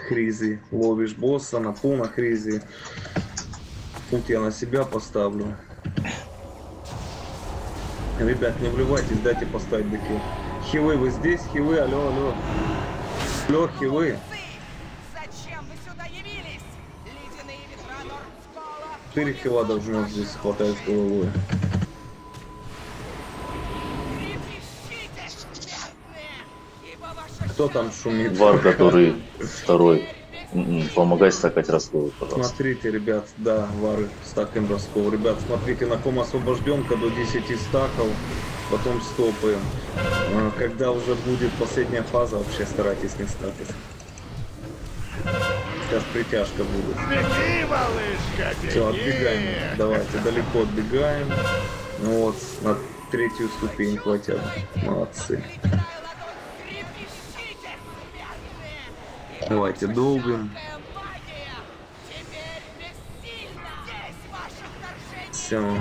Хризи. Ловишь босса на пол на Хризи. Тут я на себя поставлю. Ребят, не вливайтесь, дайте поставить деки. Хилы, вы здесь? Хилы, алло, алло. Алло, хилы. Зачем вы сюда явились? Ледяные ветра Нордскола. 4 хила должно здесь хватать с головой. Кто там шумит? Вар, который второй. Помогай стакать расколы, пожалуйста. Смотрите, ребят, да, вары, стакаем раскол. Ребят, смотрите, на ком освобожденка до 10 стаков, потом стопаем. Когда уже будет последняя фаза, вообще старайтесь не стакать. Сейчас притяжка будет. Беги, малышка, беги! Все, отбегаем. Давайте, далеко отбегаем. Ну вот, на 3-ю ступень хватят. Молодцы. Давайте долбим. Все.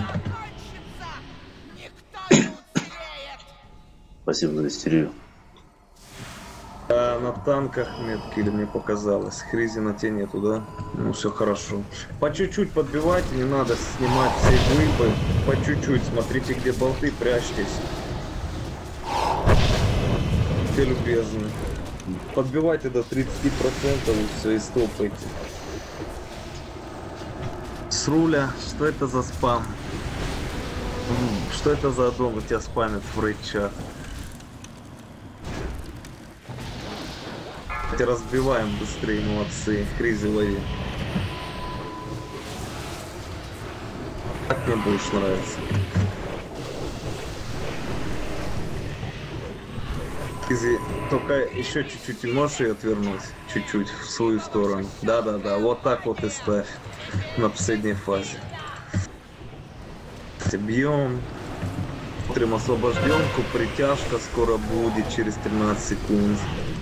Спасибо за истерию. А на танках метки или мне показалось? Хризи на те нету, да? Ну все хорошо. По чуть-чуть подбивайте, не надо снимать все глыбы. По чуть-чуть, смотрите, где болты, прячьтесь. Все любезны. Подбивайте до 30% и все, и стопайте. С руля, что это за спам? Что это за аддон у тебя спамит в рейд-чат? Разбиваем быстрее, молодцы. Хризи лови. Как мне больше нравится. Хризи, только еще чуть-чуть, и можешь ее отвернуть? Чуть-чуть в свою сторону. Да-да-да, вот так вот и ставь. На последней фазе. Бьем. Смотрим освобожденку, притяжка скоро будет, через 13 секунд.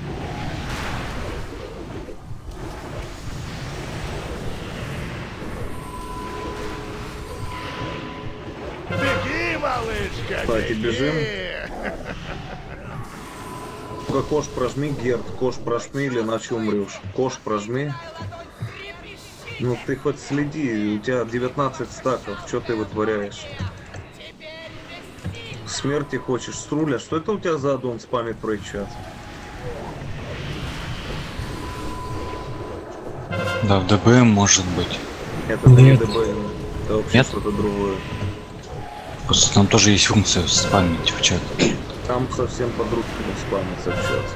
Беги, малышка, Кстати, беги! бежим. Кош прожми, Герд, кош прожми, или иначе умрешь. Кош прожми. Ну ты хоть следи, у тебя 19 стаков, что ты вытворяешь? Смерти хочешь, Струля, что это у тебя за аддон спамит про чат? Да, в ДБМ может быть. Это не ДБМ, это вообще что-то другое. Просто там тоже есть функция спамить в чат. Там совсем по-другому спамится в чат.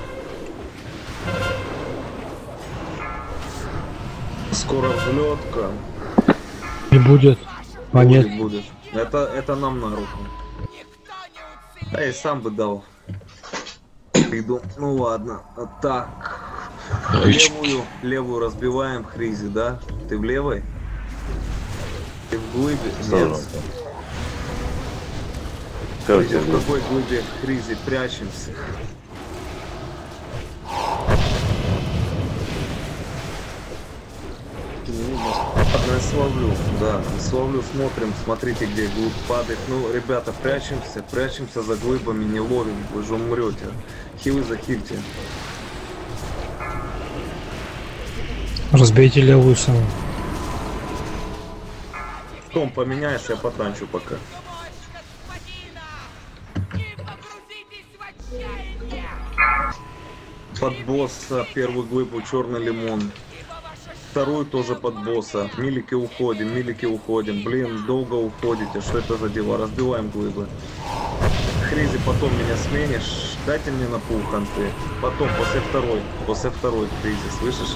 Скоро взлетка. Не будет. А нет. Будет. Это нам на руку. Да и сам бы дал. Иду. Ну ладно. Так. Левую разбиваем, Хризи, да? Ты в левой? Ты в глыбе? Нет. Хризи, в какой глыбе? Хризи, прячемся. Ладно, я словлю, да, словлю, смотрим, смотрите, где глыб падает. Ну, ребята, прячемся за глыбами, не ловим, вы же умрете. Хилы захильте. Разбейте левую саму. Том, поменяешься, я потанчу пока. Под босса первую глыбу черный лимон. Вторую тоже под босса. Милики уходим. Блин, долго уходите. Что это за дела? Разбиваем глыбы. Хризи, потом меня сменишь. Дайте мне на пул ханты. Потом, после второй Хризи, слышишь?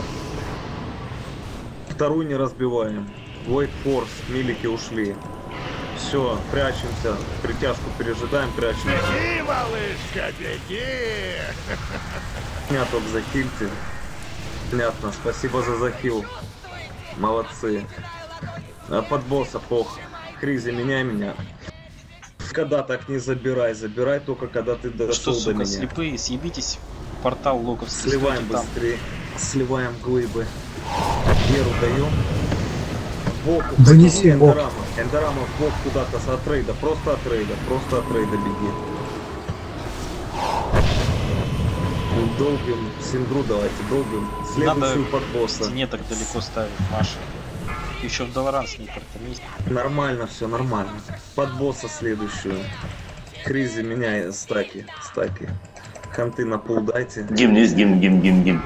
Вторую не разбиваем. Void Force, милики ушли. Все, прячемся. Притяжку пережидаем, прячемся. Беги, малышка, беги! Меня только захильте. Понятно, спасибо за захил. Молодцы. А под босса пох. Хризи, меняй меня. Когда так не забирай. Забирай только когда ты дошел что, до сука, меня. слепые, съебитесь в портал логовский. Сливаем быстрее. Сливаем глыбы. Веру даем. В бок. Донеси бок. Эндорама в бок куда-то с отрейда. Просто от рейда беги. Долбим Синдру, давайте, долбим. Надо Следующую под в босса. стене так далеко ставить, Маша. Еще в Долоран с ней как-то вместе. Нормально, все нормально. Под босса следующую. Кризи, меняй стаки. Ханты на пул дайте. Гимн есть, гимн. Гимн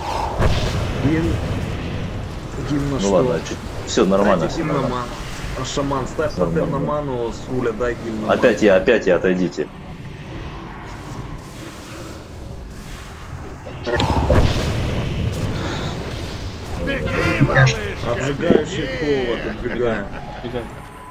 на Ну что? ладно, все нормально. Дайте гимн на ману. Шаман, ставь паттерн на ману, с руля дай гимн на Опять я, отойдите. Беги, малышка, Обжигающий беги! холод, отбегаем. Бегай.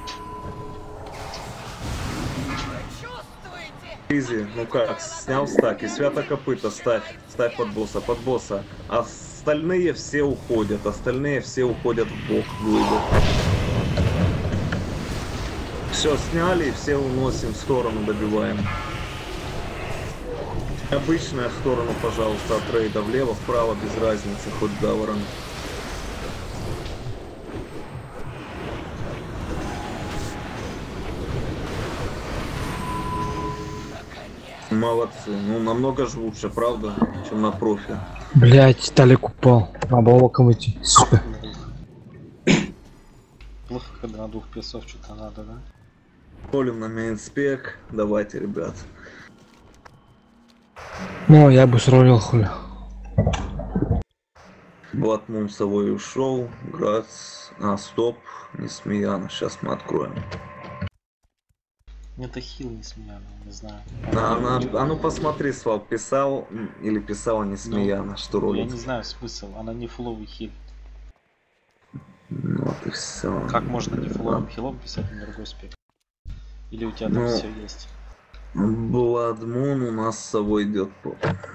Чувствуете? Кризи, ну как, снял стаки, свято копыта, ставь под босса. Остальные все уходят в бок глыбы. Все сняли, все уносим в сторону, добиваем. Обычная в сторону, пожалуйста, от рейда, влево, вправо, без разницы, хоть до ворона. Молодцы, ну намного же лучше, правда, чем на профи. Блять, Талик упал. Надо локом идти, сука. Плохо, когда на двух песов что-то надо, да? Полим на мейнспек, давайте, ребят. Ну, я бы сролил хули. Батмун совой ушел, Грац, стоп, Несмеяна, сейчас мы откроем. Это хил не смеяно, не знаю. Ну посмотри, Свал, писал или писала Несмеяна, что Я ролит. не знаю смысл, она не фуловый хил. Ну вот и все. Как можно не фуловым хилом писать на другой спек? Или у тебя там Ну, все есть? Бладмун у нас с собой идет по.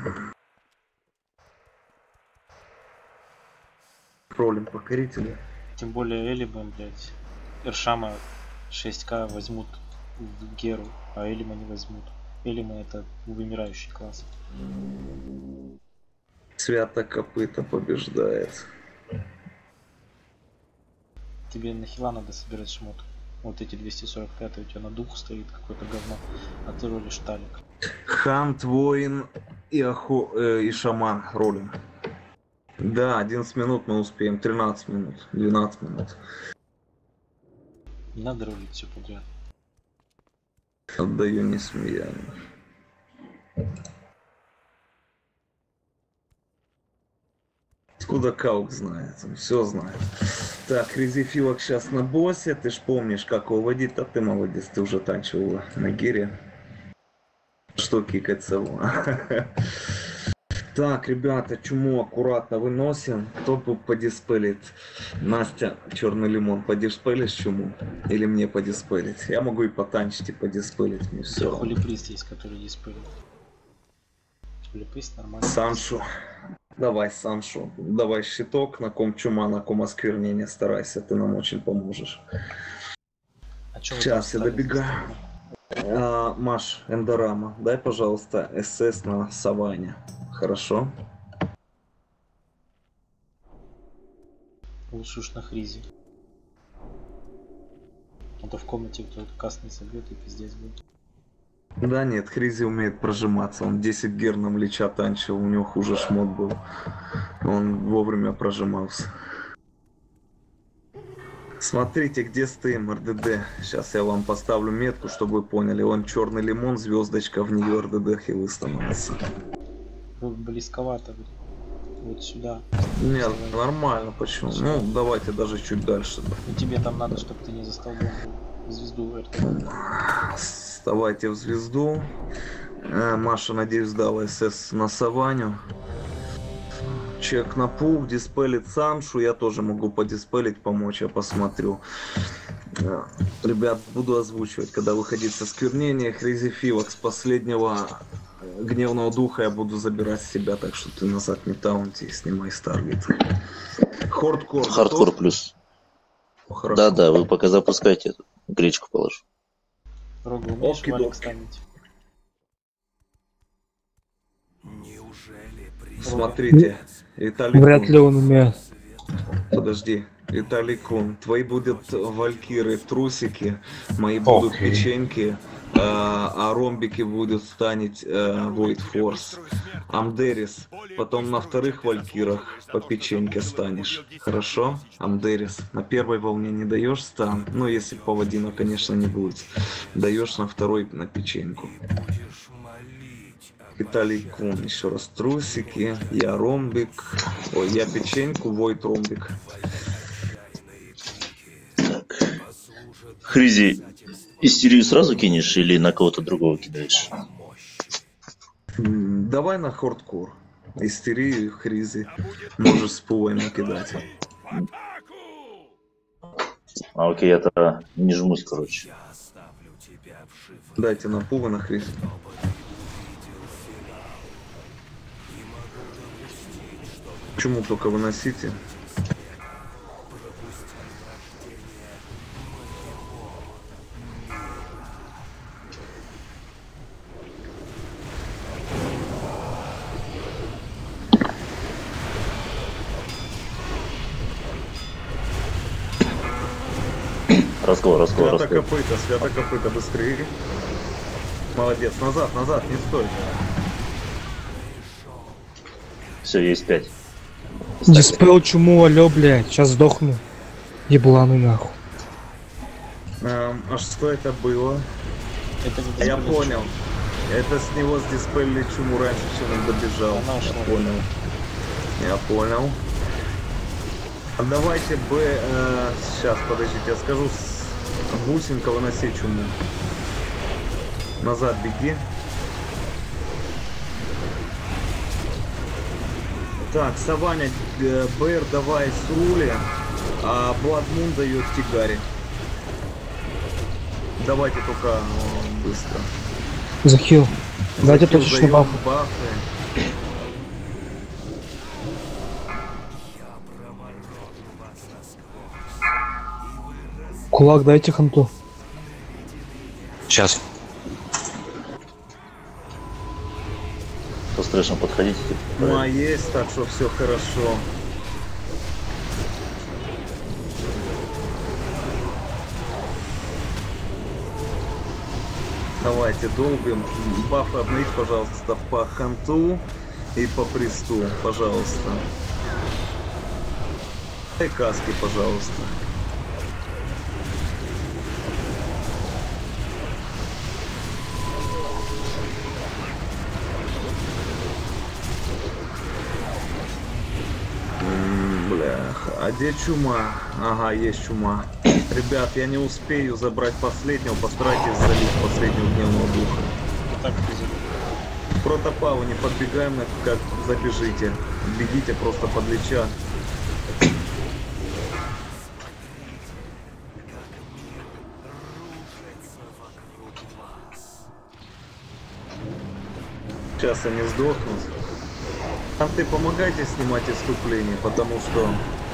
Пролим покорителя. Тем более Элима, блядь. Эршама 6к возьмут в Геру, а Элима не возьмут. Элима это вымирающий класс. Свято копыта побеждает. Тебе на хила надо собирать шмот. Вот эти 245 у тебя на дух стоит какое-то говно, а ты ролишь талик. Хант, воин и шаман ролим. Да, 11 минут мы успеем, 13 минут, 12 минут. Не надо ролить все подряд. Отдаю Несмеяне. Откуда Каук знает? Он все знает. Так, Резифилок сейчас на боссе. Ты ж помнишь, как его водить, а ты молодец, ты уже танчил на гире. Что кикаться? Так, ребята, чуму аккуратно выносим. Кто подиспелит? Настя, черный лимон, подиспелишь чуму? Или мне подиспелить? Я могу и потанчить, и подиспелить. Мне все. Холиприст есть, который диспелит. Холиприст нормально. Саншу. Давай, Саншу. Давай щиток, на ком чума, на ком осквернение. Старайся, ты нам очень поможешь. А чё вы Сейчас там я ставите? добегаю. Маш, Эндорама, дай, пожалуйста, СС на Саване. Хорошо? Лучше уж на хризе. А то в комнате кто-то каст не собьет и пиздец будет. Да нет, Хризи умеет прожиматься. Он 10 герном лича танчил, у него хуже шмот был. Он вовремя прожимался. Смотрите, где стоим, РДД. Сейчас я вам поставлю метку, чтобы вы поняли. Он черный лимон, звездочка, в нее РДД хилы становится. Вы близковато, блин. Вот сюда. Нет, Вставай. нормально, почему? Ну, давайте даже чуть дальше. И тебе там надо, чтобы ты не за столбом был. Звезду РТ. Вставайте в звезду. Маша, надеюсь, сдала СС на Саваню. Чек на пул, диспелит Саншу. Я тоже могу подиспелить, помочь, я посмотрю. Ребят, буду озвучивать, когда выходить со сквернения. Хризифилок с последнего гневного духа я буду забирать с себя, так что ты назад не таунти, снимай с таргета. Хардкор. Хардкор плюс. Хорошо. Да, вы пока запускайте, гречку положу. Рога, умеешь Окей, валик док. ставить? Смотрите, Виталий. Вряд ли он умеет. Подожди. Виталий Кун, твои будут валькиры трусики, мои будут Окей. печеньки, а ромбики будут станет Void Force. Амдерис, потом на вторых валькирах по печеньке станешь. Хорошо? Амдерис, на первой волне не даешь стан, ну если паладина, конечно, не будет. Даешь на второй на печеньку. Виталий Кун, еще раз трусики, я ромбик, ой, я печеньку, Void ромбик. Хризи, истерию сразу кинешь или на кого-то другого кидаешь? Давай на хардкор. Истерию, хризи. Можешь с пулой накидать. А окей, я-то не жмусь, короче. Дайте на пулы на хриз. Почему только выносите? Раскол. Свято копыта, быстрее. Молодец, назад, не стой. Все, есть 5. Диспел чуму, алё, блядь, сейчас сдохну. Ебланы нахуй. А что это было? Это не Я диспеллер понял. Это с него сдиспелили чуму раньше, чем он добежал. Она ушла. Я понял. А давайте Б... сейчас, подождите, я скажу с бусинка выноси чуму. Назад беги. Так, Саваня, БР давай с рули, а Бладмун дает Тигари. Давайте только быстро. Захил. Дайте Захил точечно даёт баф. бафы. Кулак дайте ханту. Сейчас. Кто с трэшем подходите? Ну а есть, так что все хорошо. Давайте долбим. Бафы обновить, пожалуйста, по ханту и по присту, пожалуйста. И каски, пожалуйста. Бляха, а где чума? Ага, есть чума. Ребят, я не успею забрать последнего, постарайтесь залить последнего дневного духа. Так, хризи. В протопаву не подбегаем, как забежите. Бегите просто под лича. Сейчас они сдохнут. Там ты помогайте снимать иступление, потому что...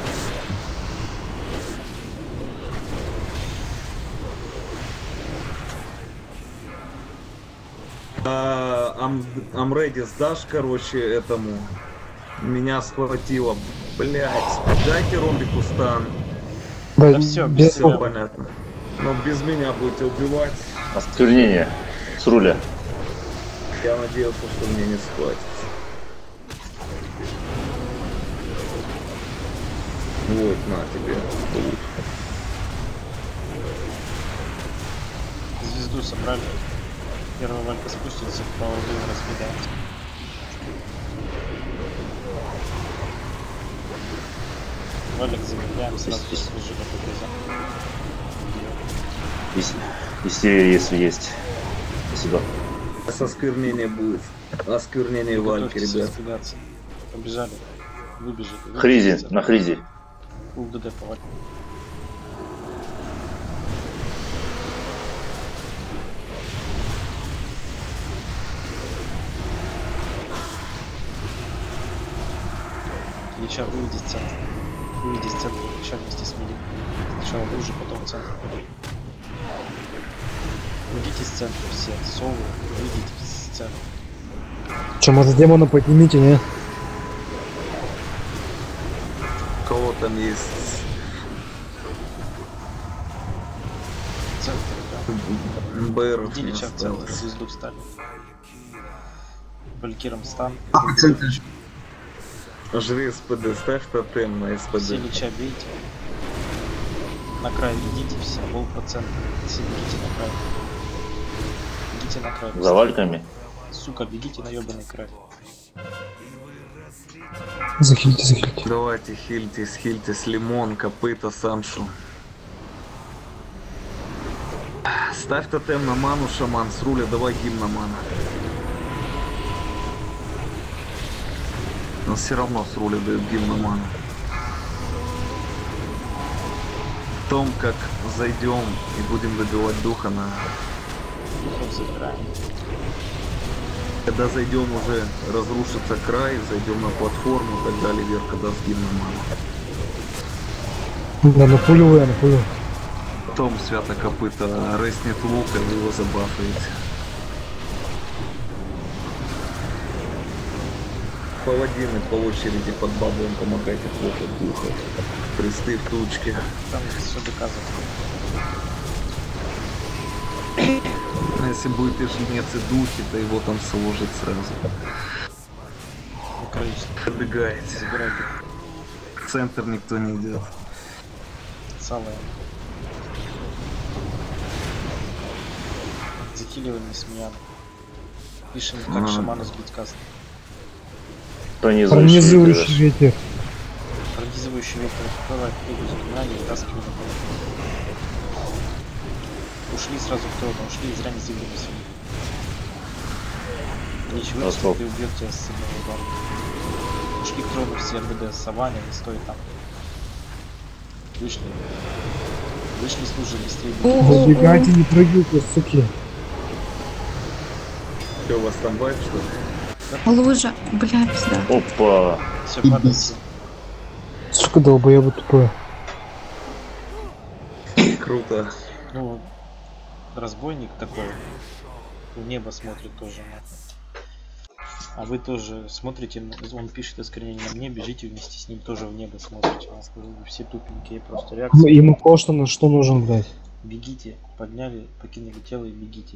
Амреди сдашь, короче, этому. Меня схватило. Блять, дайте ромбику стан. Да всё, без Все тебя. понятно. Но без меня будете убивать. Осквернение. С руля. Я надеялся, что мне не схватит. Вот, на тебе. Лут. Звезду собрали. Первая валька спустится, вправо разбегаем. Валик замедляем, сразу же служи как Истерия, если есть. Спасибо. Осквернение будет. Осквернение вальки, ребят. Побежали. Выбежит. Хризи, на хризи. Фул ДД по вальке. Лича, выведи с центра. Выведи с центра Лича вместе с мили. Сначала лужи, потом центр. Уйдите с центра все. Совы, выйдите с центра. Че, может демона поднимите, не? У кого там есть БР Иди не леча в центр, осталось. звезду встали. Валькиром стан. Жри СПД, ставь тотем на Все СПД. леча бейте. На край идите все, полпроцента. Все бегите на край. Бегите на край. За вальками. Сука, бегите на ебаный край. Захильте, захильте. Давайте, хильтесь, лимон, копыта, Саншу. Ставь тотем на ману, шаман, с руля, давай гимн на ману. Но все равно с руля дают гимн на ману. В том, как зайдем и будем добивать духа на... Духов забираем. Когда зайдем уже, разрушится край, зайдем на платформу и так далее, Верка даст гимн на ману. Да, на пулю я, на пулю. Том свято копыта реснет лука, вы его забафаете. Паладины по очереди под баблом помогайте хлопать духов. Кресты в тучке. Там все доказано. А если будет и жнец, и духи, то его там сложит сразу. Ну, количество. Подбегаете. Забирай дух. В центр никто не идет. Салая. Захиливаем смеян. Пишем, как шаману сбить каст. Пронизывающий ветер. Пронизывающий ветер открывает книгу заклинаний и вытаскивает на пол. Ушли сразу в трон, ушли и зря не зиглились. Ничего, если ты убьет тебя с одного удара. Ушли к трону все РБД, Саваня, не стоит там. Вышли. Вышли, служили, быстрее. Забегайте, не прыгайте, суки. Что, у вас там байк, что ли? Лужа, бля, пизда. Опа. Все, падайте. Сука, долбоеба тупое. Круто. Ну, разбойник такой. В небо смотрит тоже. А вы тоже смотрите, он пишет осквернение на мне, бежите вместе с ним тоже в небо смотрите. Вы все тупенькие, просто реакция. Ему коштано, что нужен, блядь? Бегите, подняли, покинули тело и бегите.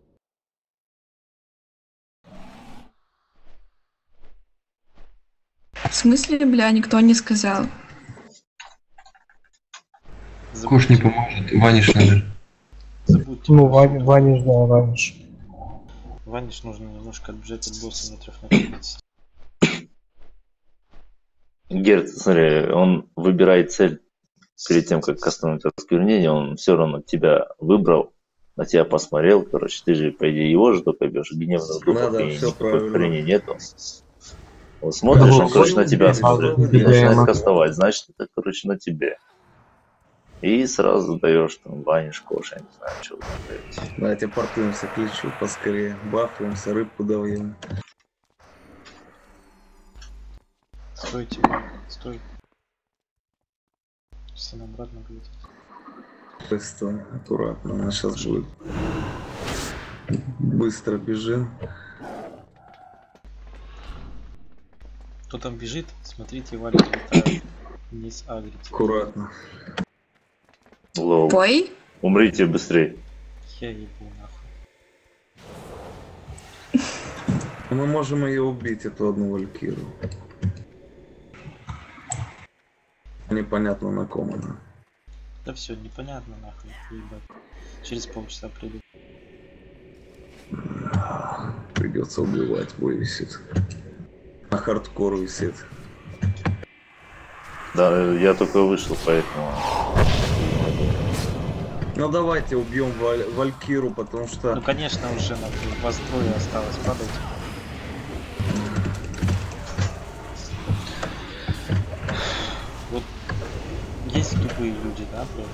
В смысле, бля, никто не сказал. Кош не поможет, Ваниш надо. Забудьте. Ну, Ваниш, да, Ваниш. Ваниш нужно немножко отбежать от босса метров на 15. Герд, смотри, он выбирает цель перед тем, как кастануть осквернение, он все равно тебя выбрал, на тебя посмотрел, короче, ты же, по идее, его же только бьешь, гневного духа, Да, и всё никакой правильно. хрени нету. Вот смотришь, он, короче, на тебя смотрит, и начинает кастовать, значит, это, короче, на тебе. И сразу даешь там Ваниш, Кош, я не знаю, что вы там даете. Давайте портуемся к лечу поскорее. Бафуемся, рыбку даем. Стойте, Марк, стой. Все обратно будет. Стой, аккуратно, она сейчас будет. Быстро бежим. Кто там бежит, смотрите, валит, летает. Вниз агрите. Аккуратно. Лол. Пой? Умрите быстрее. Я ебу нахуй. Мы можем ее убить, эту одну валькиру. Непонятно на ком она. Да все, непонятно нахуй, ебать. Через полчаса приду. Придется убивать, бой висит. На хардкор висит. Да, я только вышел, поэтому... Ну давайте убьем валькиру, потому что... Ну конечно уже нахуй, вас трое осталось, падайте. Вот есть тупые люди, да, блядь?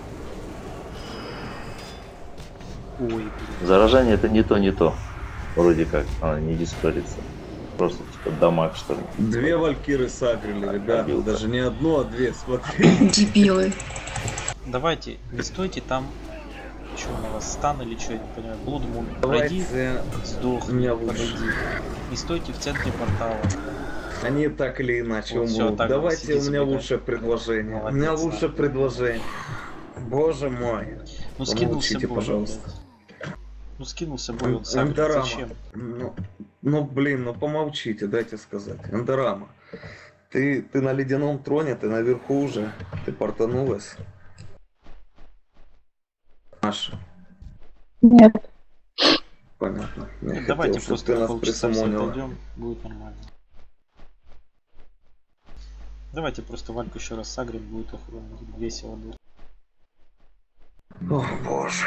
Ой, блядь. Заражение это не то. Вроде как, она не диспарится. Просто типа дамаг, что ли. Две валькиры сагрили, ребята. Побил-то. Даже не одну, а две, смотри. Дебилы. Давайте, не стойте там. Что у вас, стан или что, я не понимаю. Блудмун, пройди, Давайте... сдохни, Меня лучше. подойди. Не стойте в центре портала. Они так или иначе Вот всё, умрут. так, Давайте, сидите, у меня забегайте. лучшее предложение. Молодец, У меня лучшее да. предложение. Боже мой. Ну скинул Помолчите, собой, пожалуйста. блядь. Ну скинул собой, он сагрит. Эндорама. Зачем? Ну, блин, ну помолчите, дайте сказать. Эндорама, ты на ледяном троне, ты наверху уже, ты портанулась. Маша, Нет. понятно. Я Ну, давайте хотел, чтобы ты просто нас полчаса все присумонила. отойдем, будет нормально. Давайте просто Вальку еще раз сагрим, будет охуенно, будет весело будет. О, боже.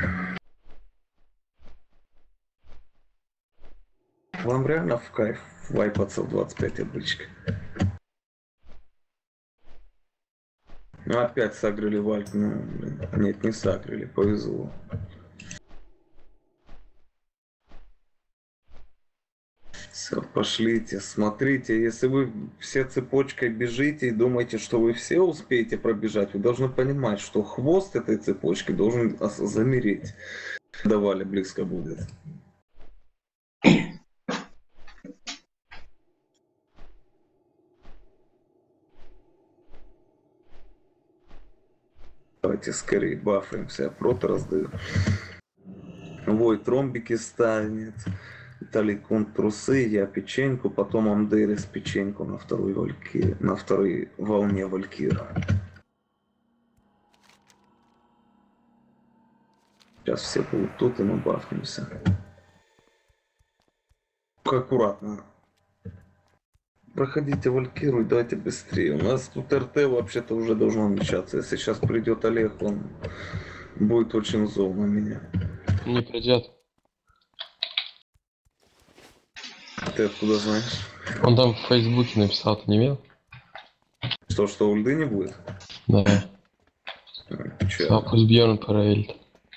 Вам реально в кайф вайпаться в 25 обычка? Ну опять сагрили Вальк, ну блин. Нет, не сагрили, повезло. Все, пошлите, смотрите, если вы все цепочкой бежите и думаете, что вы все успеете пробежать, вы должны понимать, что хвост этой цепочки должен замереть, когда Валя близко будет. Давайте скорее бафаемся, я проto раздаю. Вой тромбики ставит. Виталий Кунт трусы, я печеньку, потом Амдерис печеньку на второй волне Валькира. Сейчас все будут тут и мы бафнемся. Аккуратно. Проходите Валькиру и давайте быстрее. У нас тут РТ вообще-то уже должно начаться. Если сейчас придет Олег, он будет очень зол на меня. Не придет. Ты откуда знаешь? Он там в Фейсбуке написал, ты не видел? Что ульды не будет? Да. Че? А пусть Бьерн проверит.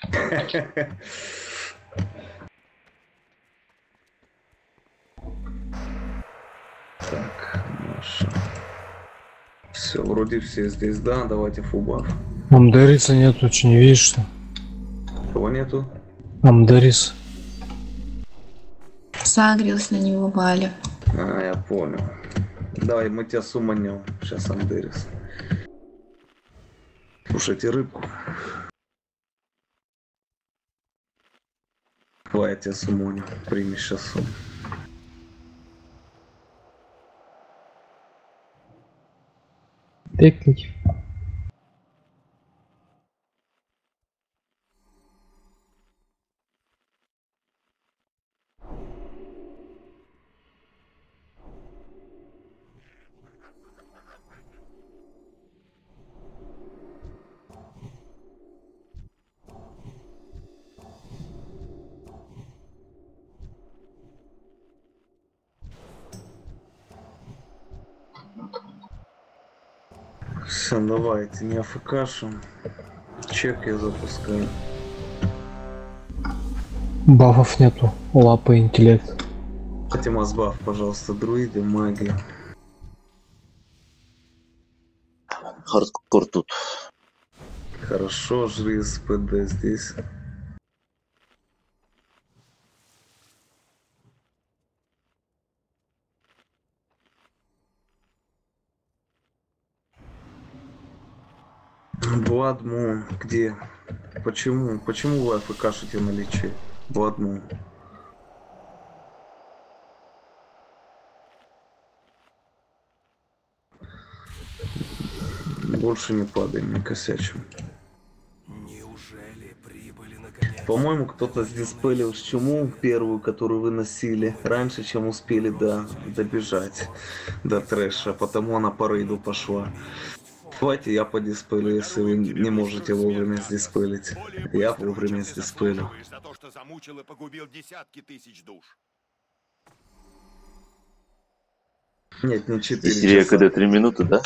Так, Маша. Все, вроде все здесь, да? Давайте фубаф. Амдариса нет, очень не видишь, что? Кого нету? Амдарис. Сагрился на него Валя. А, я понял. Давай, мы тебя суманем. Сейчас Амдерис. Кушайте рыбку. Давай, я тебя суманю. Прими сейчас сум. Тыкнуть. Все, давайте, не афкашу. Чек я запускаю. Бафов нету. Лапа, интеллект. Фатима, сбав, пожалуйста, друиды, магия. Хардкор тут. Хорошо, жри СПД здесь. Бладмун, где? Почему? Почему вы АФКшите на личе? Бладмун. Больше не падаем, не косячим. По-моему, кто-то сдиспелил чуму первую, которую вы носили, раньше, чем успели добежать до трэша, потому она по рейду пошла. Давайте я подиспелю, если вы не можете вовремя сдиспелить. Я вовремя сдиспелю. За то, что замучил и погубил десятки тысяч душ. Нет, не 4 Истерия часа. КД 3 минуты, да?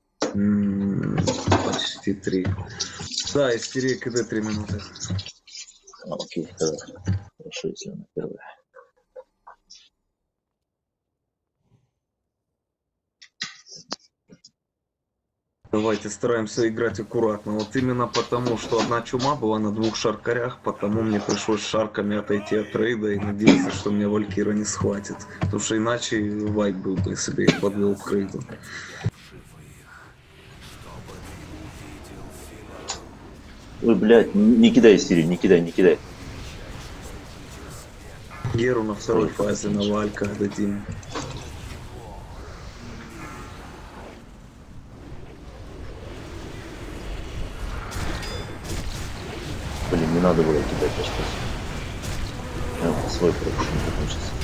Почти 3. Да, истерия КД 3 минуты. Окей, хорошо, если она первая. Давайте стараемся играть аккуратно. Вот именно потому, что одна чума была на 2 шаркарях, потому мне пришлось шарками отойти от рейда и надеяться, что меня Валькира не схватит. Потому что иначе вайп был бы, если бы я подвел к рейду. Ой, блядь, не кидай Сири, не кидай, не кидай. Геру на второй Ой, фазе на вальках дадим. Блин, не надо было кидать, а что? Я свой проект не закончится.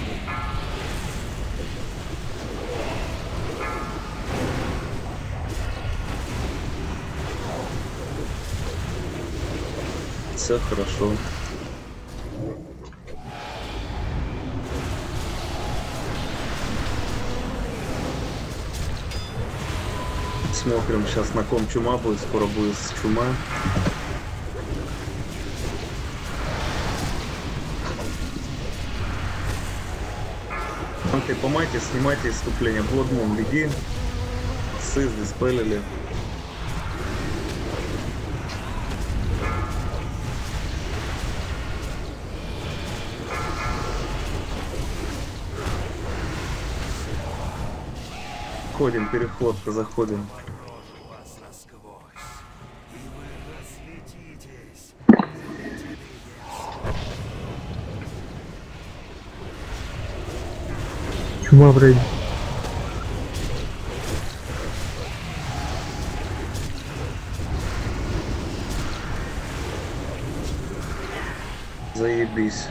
Все хорошо. Смотрим сейчас на ком чума будет, скоро будет чума. Ты помайте, снимайте исступление. Bloodmoon, беги. Сыз диспелили. Ходим, переход, заходим. Чума в рейде. Заебись.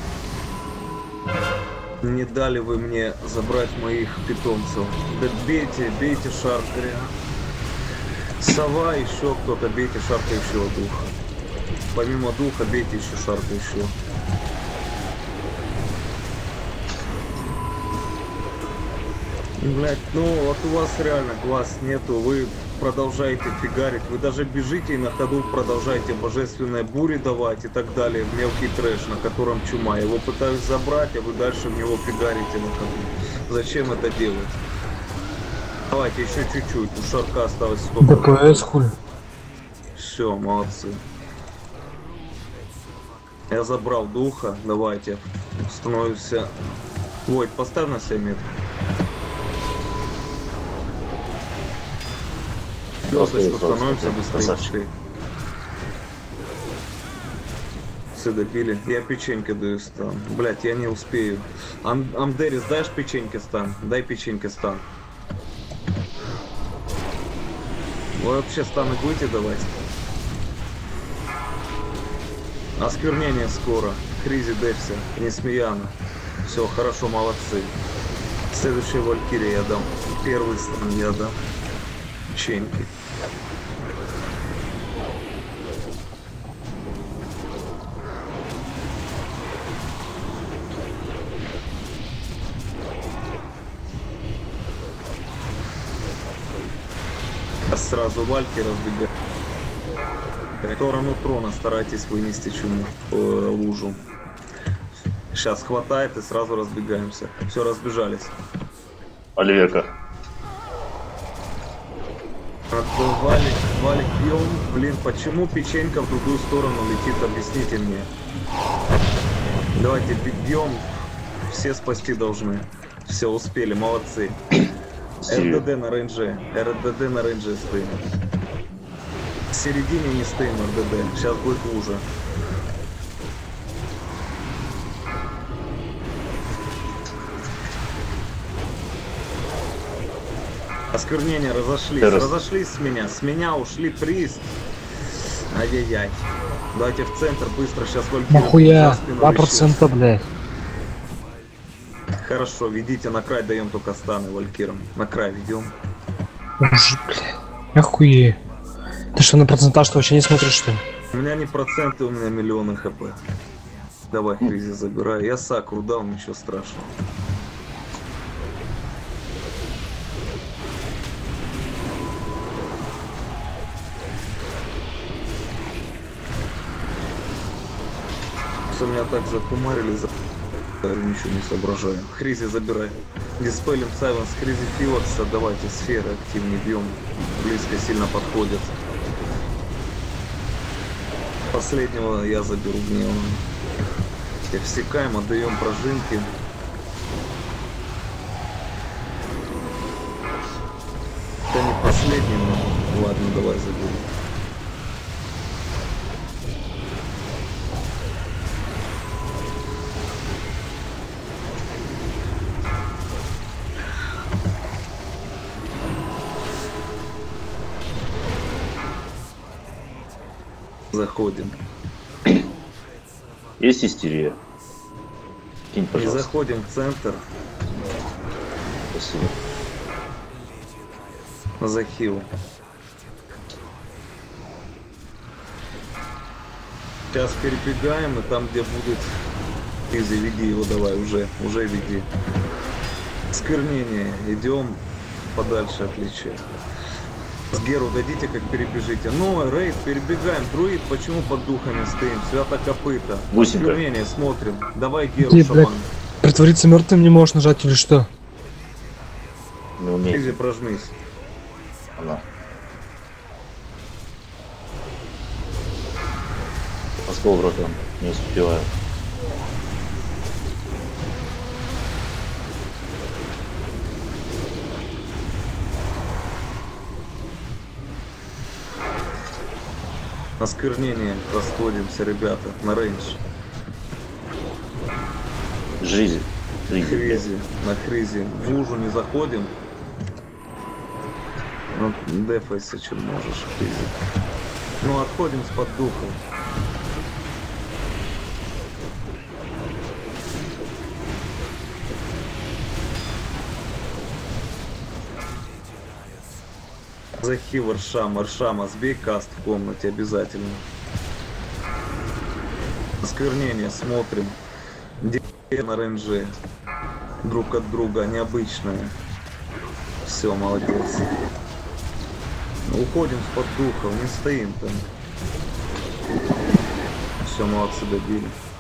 Не дали вы мне забрать моих питомцев. Да бейте, бейте шаркаря. Сова, еще кто-то, бейте шарка еще духа. Помимо духа, бейте еще шарка еще. Блять, ну вот у вас реально глаз нету, вы продолжаете фигарить, вы даже бежите и на ходу продолжаете божественные бури давать и так далее, в мелкий трэш, на котором чума. Его пытаюсь забрать, а вы дальше в него фигарите на ходу. Зачем это делать? Давайте еще чуть-чуть, у шарка осталось сколько? ДПС хуй. Все, молодцы. Я забрал духа, давайте, становимся. Войд, поставь на 7 метров. Звездочку становимся быстрее. Все добили. Я печеньки даю стан. Блять, я не успею. Амдерис, дашь печеньки стан? Дай печеньки стан. Вы вообще станы будете давать? Осквернение скоро. Кризи Дефси. Несмеяно. Все, хорошо, молодцы. Следующая Валькирия я дам. Первый стан я дам. Печеньки. А сразу вальки разбегать. В сторону трона старайтесь вынести чуму в лужу. Сейчас хватает и сразу разбегаемся. Все, разбежались. Оливерка. Валик бьем. Блин, почему печенька в другую сторону летит? Объясните мне. Давайте бьем. Все спасти должны. Все, успели, молодцы. РДД на рейнже. РДД на рейнже стоим. В середине не стоим РДД. Сейчас будет лужа. Осквернения разошлись. Разошлись с меня. С меня ушли приз. Ай-яй-яй. Давайте в центр быстро. Сейчас Валькирия. Нахуя? 2%, блядь. Хорошо, ведите на край, даем только станы Валькирам. На край ведем. Блядь. Охуе. Ты что, на процентаж ты вообще не смотришь, что ли? У меня не проценты, у меня миллионы хп. Давай, Кризи, забирай. Я Сакру дал, ничего страшного. Меня так закумарили, ничего не соображаю. Хризи забирай. Диспелим Сайленс, Хризи Филокса. Давайте сферы активнее бьем. Близко сильно подходят. Последнего я заберу гневно. Всекаем, отдаем пружинки. Это не последний, но ладно, давай заберем. Заходим. Есть истерия? Кинь, И пожалуйста. заходим в центр. Спасибо. Захил. Сейчас перебегаем, и там, где будет... Изи, веди его давай, уже веди. Сквернение. Идем подальше от личи. С Геру дадите, как перебежите. Ну, рейд, перебегаем. Друид, почему под духами стоим? Свято копыта. Бусинка. Сквернение, смотрим. Давай Геру, Ты, шаман. Притвориться мертвым не можешь нажать или что? Не умеет. Изи, прожмись. Она. Оскол в ротом. Не успеваю. На сквернение расходимся, ребята, на рейндж. Жизнь. Хризи, на хризи. В ужу не заходим. Ну, дефайся, чем можешь, хризи. Ну, отходим с-под духом. Захив Аршама, сбей каст в комнате обязательно. Осквернение, смотрим. Где на рейнже. Друг от друга, необычное. Все, молодец. Уходим с-под духов, не стоим там. Все, молодцы, добили.